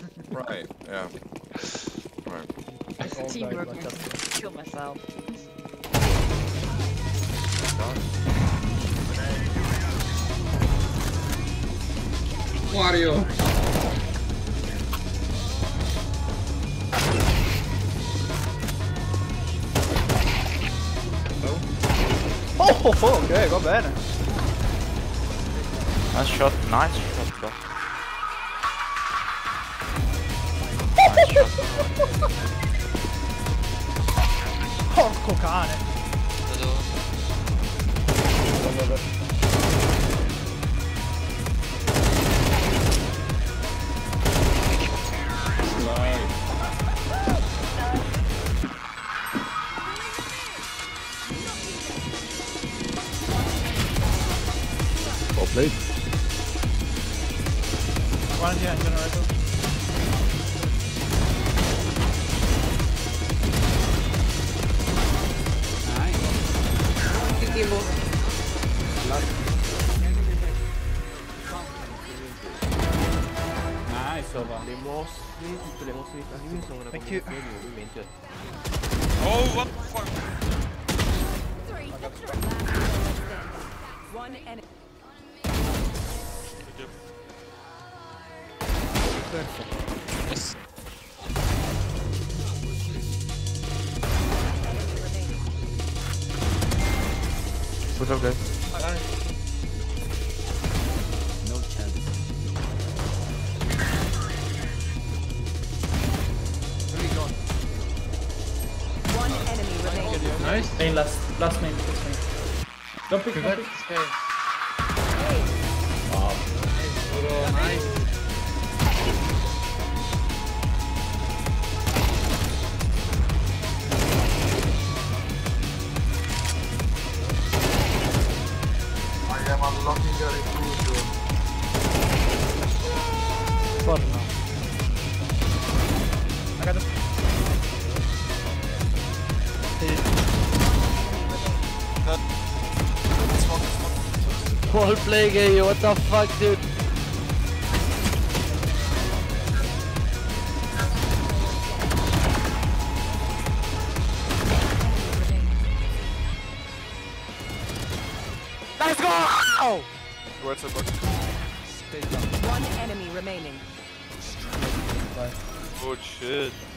Right, yeah. Right. Teamwork makes me kill myself. Mario! Oh, ok, va bene. Nice shot, bro. Porco cane. Well played. One in the generator. Nice, Ova. Tutte le mosse di anime sono una combinazione di movimenti. Oh, what the fuck? One enemy. Yes. Put up there. No chance. One enemy remaining. Nice. Main last main. Don't pick it. Nice. I am unlocking a recruiter. For now. I got it. Whole play game, what the fuck, dude? Let's go! Where's the book? One enemy remaining. Oh shit.